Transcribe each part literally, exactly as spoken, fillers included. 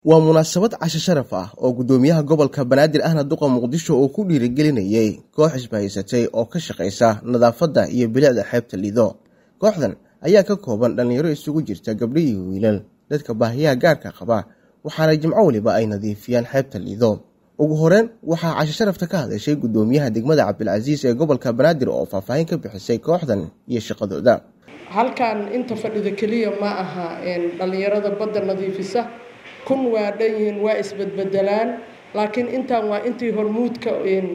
waa munaasabad casho sharaf ah oo gudoomiyaha gobolka Banaadir ahna duqa Muqdisho oo ku dhiirigelinayay koox isbahaysatay oo ka shaqeysa nadaafadda iyo bilicda xeebta Lido. Kooxdan ayaa ka kooban dhalinyaro isugu jirta gabdho iyo wiilal dadka baahiyaha gaarka qaba waxaana jimco waliba ay nadiifiyaan xeebta Lido. ugu horeen waxaa casho sharafta ka hadashay gudoomiyaha degmada Cabdilcasiis ee gobolka Banaadir oo faahfaahin ka bixisay kooxdan iyo shaqadooda. halkan inta fadhida kaliya ma aha in dhalinyarada badda nadiifisa kun waa dhayin waa isbadbedelaan laakiin intaan waa intii hormuudka in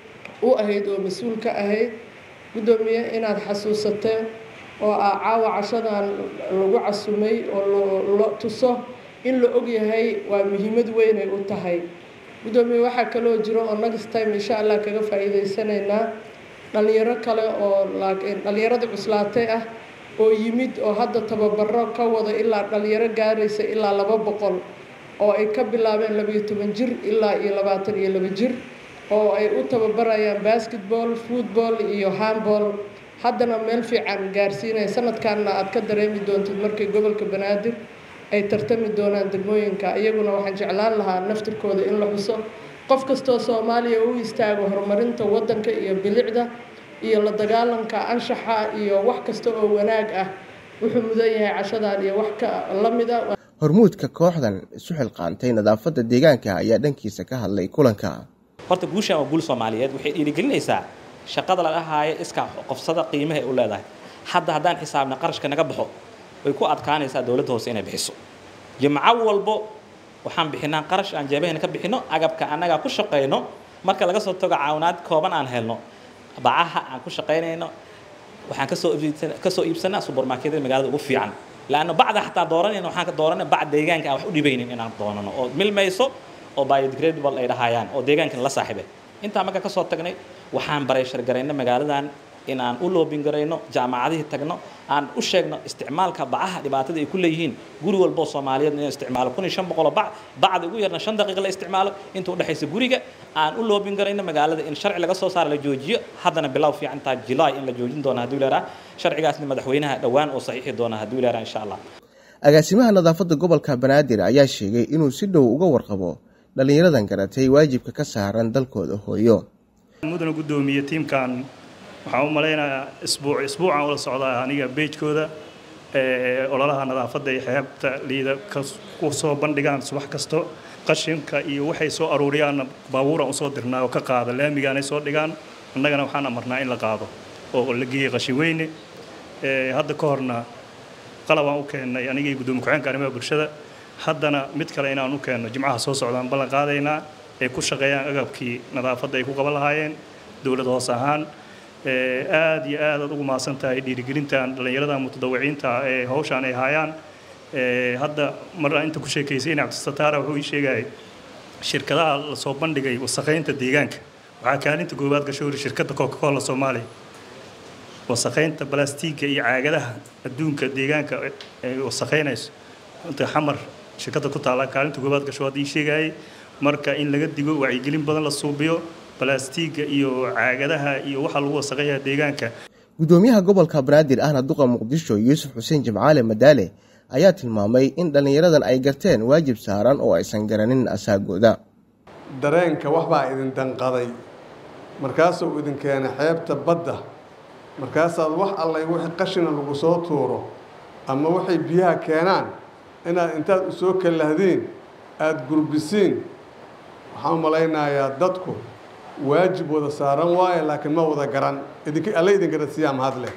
u ahayd oo mas'uulka ahayd gudoomiye inaad xasuusateen oo caawa cashadan lagu casumay oo la tuso in la og yahay waa muhiimad weyn ay u tahay gudoomiye waxa kale oo jiro oo next time insha Allah kaga faa'iideysanayna dhalinyaro kale oo laakiin dhalinyarada cuslaatay ah oo yimid oo hadda tababaro ka wada ilaa dhalinyaro gaaraysa ilaa laba boqol oo ay ka bilaabeen laba iyo toban jir ilaa iyo labaatan iyo laba jir oo ay u tababarayaan basketball, football iyo handball haddana meel fiican gaarsiinay sanadkaana aad ka dareemi doontid markay gobolka Banaadir ay tartami doonaan degmooyinka iyaguna waxaan jeclaan lahaa naftirkooda in la xuso qof kasto Soomaaliya uu istaago horumarinta wadanka iyo bilicda iyo la dagaalanka anshaxa iyo wax kasta oo wanaag ah wuxuu mudan yahay cashadan iyo wax ka lamid ah. hormuudka kooxdan isu xilqaantay nadaafadda deegaanka ayaa dhankiisa ka hadlay kulanka. horta guusha oo guul Soomaaliyeed waxay dhiirigelinaysaa shaqada la dhahayo iska qofsada qiimaha u leedahay hadda hadaan xisaabna qarashka naga baxo way ku adkaanaysaa dawladda hoose inay bixiso jimco walbo waxaan bixinaa qarash aan jeebahayna ka bixino agabka anaga ku shaqeyno marka laga soo tago caawinaad kooban aan helno bacaha aan ku shaqeynayno waxaan ka soo iibsanaa ka soo iibsanaa supermarketka magaalada ugu fiican laana bacda xataa dooranayna waxaan ka dooranay bacda deegaanka wax u dhibaynin inaan doonano oo milmayso oo biodegradable ay dhahayaan oo deegaanka la saaxiibay inta marka ka soo tagnay waxaan baray shargareyna magaaladan in aan u loobin gareyno jaamacadaha tagno aan u sheegno isticmaalka bacaha dhibaatada ay ku leeyihiin guri walba Soomaaliyeed inay isticmaalo kun iyo shan boqol bac bacda ugu yarna shan daqiiqo la isticmaalo inta u dhaxaysa guriga aan u loobin gareyno magaalada in sharci laga soo saaro la joojiyo haddana bilow fiican taa July in la joojin doono hadii la raaxo sharcigaasna madaxweynaha dhawaan oo saxiixi doona hadii la raaxo insha Allah. agaasimaha nadaafadda gobolka Banaadir ayaa sheegay inuu si dhow uga warqabo dhalinyaradan garatay waajibka ka saaran dalkooda hooyo. mudana gudoomiye tiimkan waxaan u maleynayaa isbuuc isbuucan wada socda aniga page-kooda ee ololaha nadaafadda ee xeebta Lido ku soo bandhigaan subax kasto qashinka iyo waxay soo aruuriyaan baabuur aan soo dirnaa oo ka qaada laamigaan ay soo dhigaan annagana waxaan amarnaa in la qaado oo la geeyo qashin weyne ee hadda ka horna qalab aan u keenay aniga iyo gudoomiye ku-xigeenka arrimaha bulshada haddana mid kale inaan u keeno jimcaha soo socdaan ballan qaadaynaa ee ku shaqeeyaan agabkii nadaafadda ay ku qaban lahaayeen dawladda hoos ahaan aad iyo aad ugu maasantahay dhiirigelintan dhalinyarada mutadawiciinta ee hawshan ay hayaan hadda mar inta ku sheekaysay Cabdisataara wuxuu ii sheegay shirkadaha la soo bandhigay wasaqeynta deegaanka waxa kaalinta goobaad gashay shirkadda Coca-Cola Soomaaliya wasaqeynta balaastigga iyo caagadaha adduunka deegaanka ee wasaqeynayso inta xamar shirkadda ku taala kaalinta goobaad gashay waa ii sheegay marka in laga digo wacyigelin badan la suubiyo balaastigga iyo caagadaha iyo waxa lagu wasaqeeyaa deegaanka. gudoomiyaha gobolka Banaadir ahna duqa Muqdisho Yuusuf Xuseen Jimcaale Madaale ayaa tilmaamay in dhalinyaradan ay garteen waajib saaran oo aysan garanin asaagooda. dareenka wax baa idin danqaday markaas uu idin keenay xeebta badda markaas aad wax allay wixii qashina lagu soo tuuro ama waxay biyaha keenaan inaad intaad u soo kalahdeen aad gurbisiin waxaan u maleynayaa dadku waajib wada saaran waaye laakiin ma wada garan idinka alla idin garansiyaa mahad leh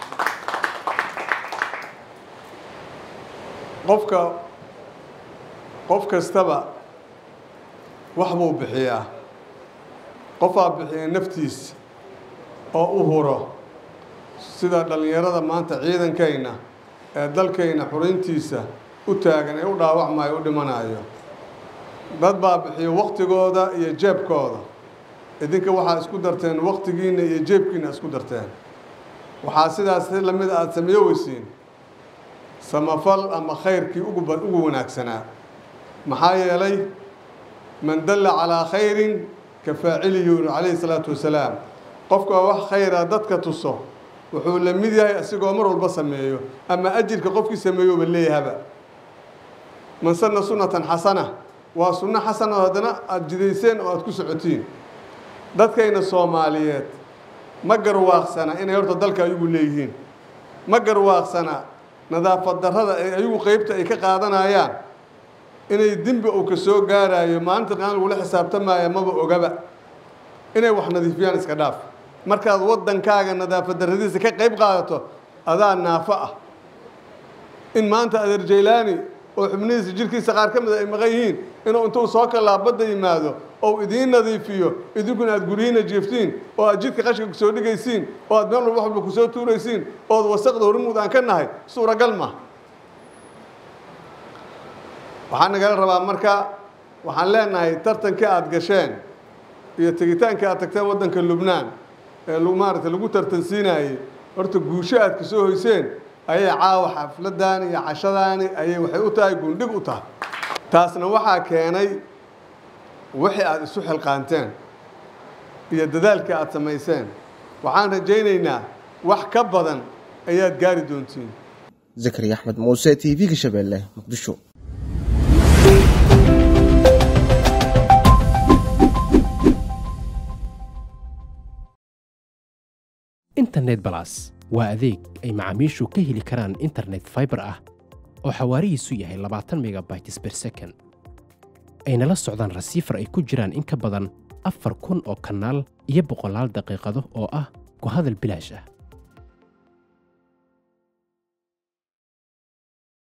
qofka qof kastaba wax buu bixiyaa qofaa bixiya naftiisa oo u huro sida dhalinyarada maanta ciidankayna ee dalkayna xurintiisa u taagan ee u dhaawacmaayo u dhimanayo dad baa bixiya waqtigooda iyo jeebkooda idinka waxaa isku darteen waqtigiina iyo jeebkiina isku darteen waxaa sidaas la mid aad sameeyo weysiin samafal ama khayrkii ugu ugu wanaagsanaa maxaa yeelay man dalla calaa khayrin ka faacilihi alayhi salaatu wasalaam qofka wax khayra dadka tuso wuxuu la mid yahay asigoo mar walba sameeyo ama ajirka qofkii sameeyo ba leeyahaba man sanna sunnatan xasana waa sunno xasan oo haddana aada jidayseen oo aada ku socotiin. dadkayna Soomaaliyeed ma garwaaqsana inay horta dalka ayagu leeyihiin, ma garwaaqsana nadaafad darrada ay ayagu qaybta ay ka qaadanayaan inay dembi uu ka soo gaarayo maanta qaan lagu xisaabtamaayo maba ogaba inay wax nadiifiyaan iska dhaaf. markaad wadankaaga nadaafad darradiisa ka qayb qaadato adaa naafo ah. in maanta Adeer Jeylaani oo xubnihiisa jirkiisa qaar ka mid ah ay maqan yihiin inuu intuu soo kala badda yimaado oo idiin nadiifiyo idinkuna aad gurihiina jeeftiin oo aad jidka qashka ku soo dhigaysiin oo aad meel walba ku soo tuuraysiin oo aad wasaqda hormuud aan ka nahay suuragal ma. waxaan naga rabaa marka waxaan leenahay tartanka aad gasheen iyo tegitaanka aad tagteen wadanka Lubnaan ee lagu maartay lagu tartansiinayay horta guusho aad ka soo hoyseen ayay caawa xafladan iyo cashadaani ayay waxay u tahay gundhig u tahay. taasna waxaa keenay wixii aad isu xilqaanteen iyo dadaalka aad samayseen. waxaan rajaynaynaa wax ka badan ayaad gaari doontiin. Zakariya Axmed Muuse, T V-ga Shabeelle, Muqdisho. internet plus waa adeeg ay macaamiishu ka heli karaan internet fiber ah oo xawaarihiisu yahay labaatan megabytes per second. ayna la socdaan rasiifar ay ku jiraan in ka badan afar kun oo kanaal iyo boqolaal daqiiqado oo ah ku hadal bilaash ah.